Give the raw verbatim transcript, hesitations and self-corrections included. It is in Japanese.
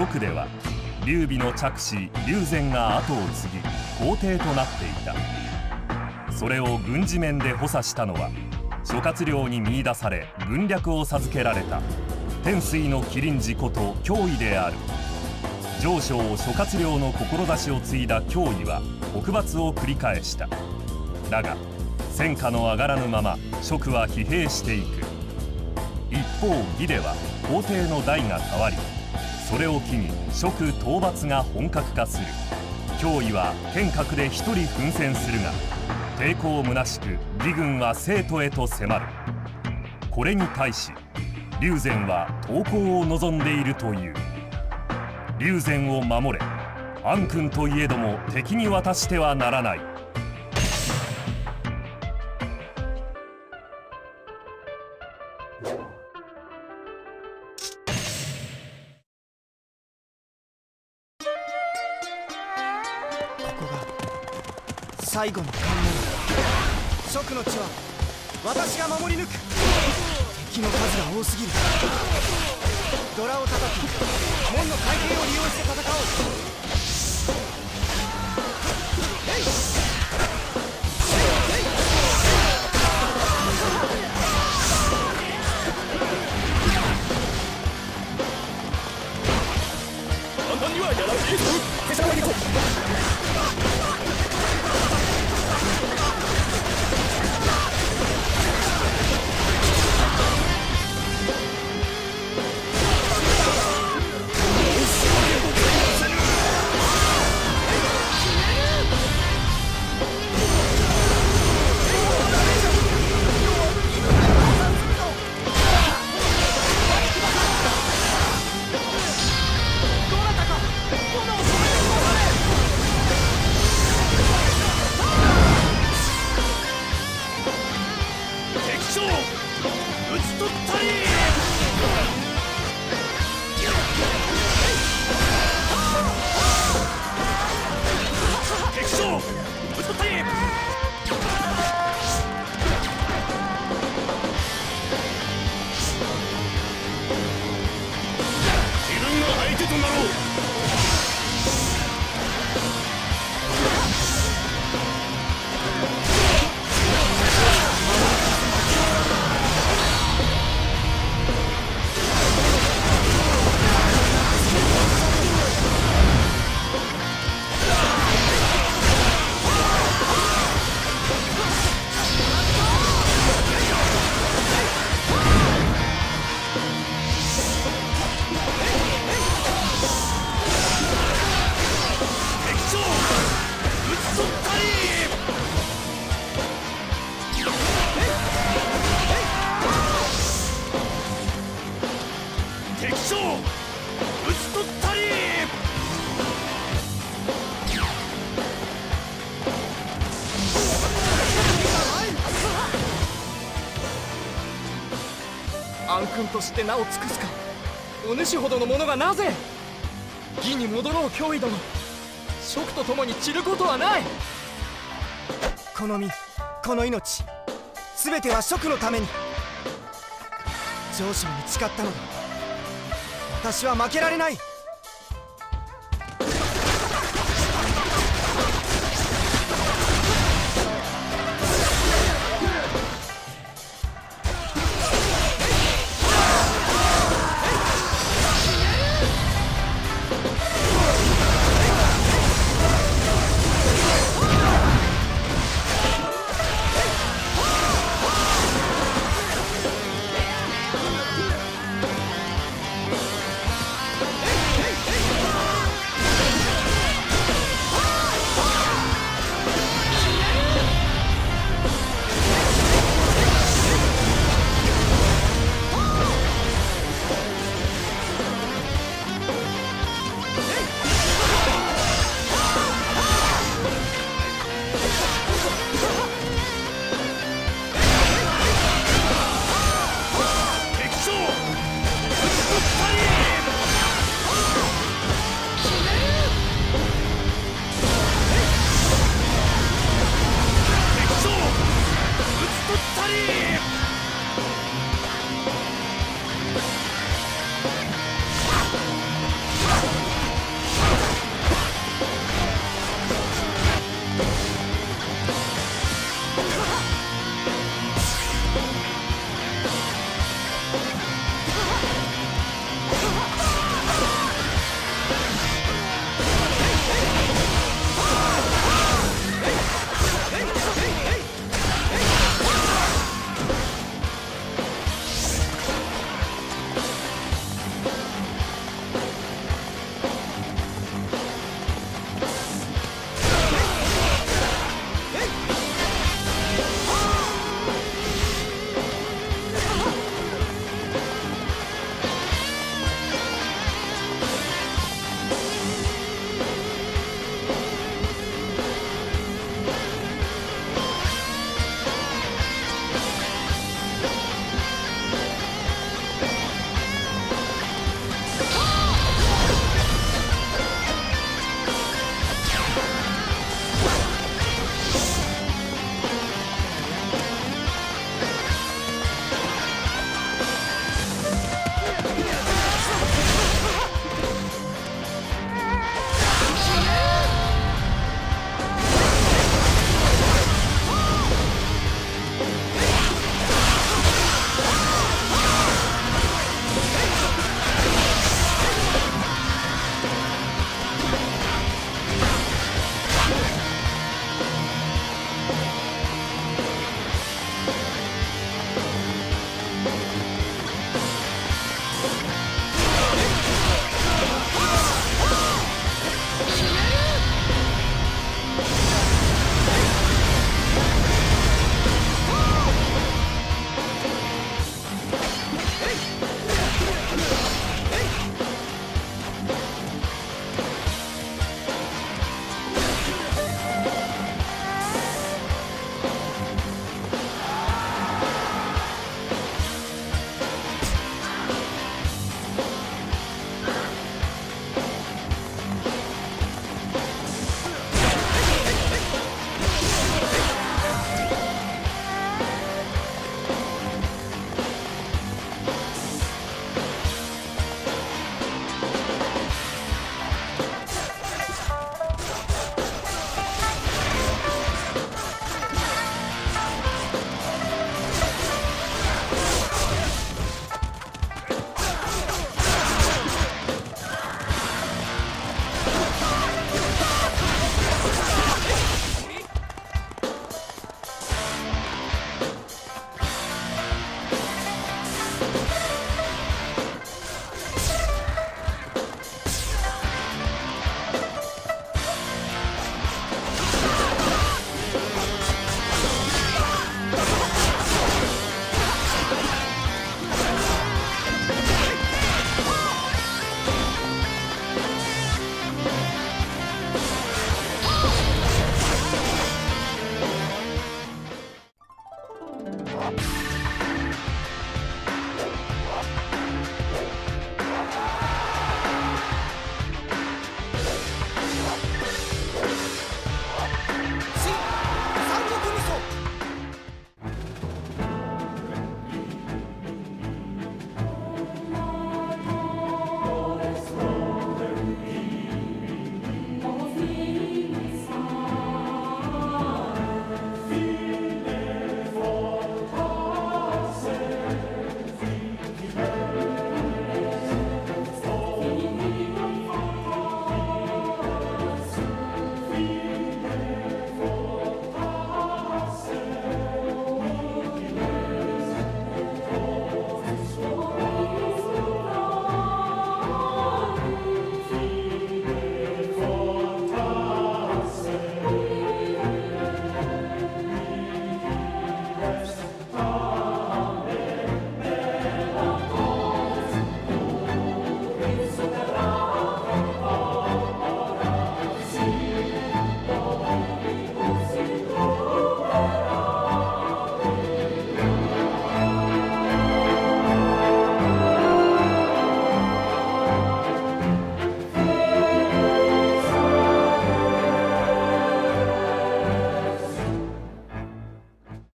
蜀では劉備の嫡子劉禅が後を継ぎ皇帝となっていた。それを軍事面で補佐したのは諸葛亮に見出され軍略を授けられた天水の麒麟児こと脅威である。上将諸葛亮の志を継いだ脅威は北伐を繰り返した。だが戦果の上がらぬまま蜀は疲弊していく。一方義では皇帝の代が変わり、それを機に蜀討伐が本格化する。脅威は天閣で一人奮戦するが抵抗むなしく義軍は成都へと迫る。これに対し劉禅は投降を望んでいるという。劉禅を守れ、暗君といえども敵に渡してはならない。 最後の関門、蜀の地は私が守り抜く。敵の数が多すぎる。ドラを叩き門の回転を利用して戦おう。簡単にはやらない。手下がりこ暗君として名を尽くすか。お主ほどの者がなぜ。義に戻ろう脅威殿。蜀と共に散ることはない。この身この命全ては蜀のために。上将に誓ったのだ。私は負けられない。